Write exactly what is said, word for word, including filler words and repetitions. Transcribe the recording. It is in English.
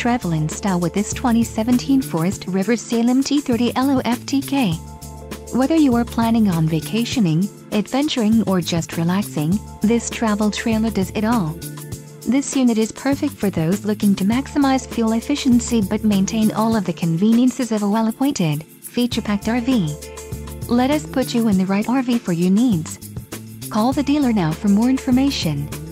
Travel in style with this twenty seventeen Forest River Salem T thirty L O F T K. Whether you are planning on vacationing, adventuring or just relaxing, this travel trailer does it all. This unit is perfect for those looking to maximize fuel efficiency but maintain all of the conveniences of a well-appointed, feature-packed R V. Let us put you in the right R V for your needs. Call the dealer now for more information.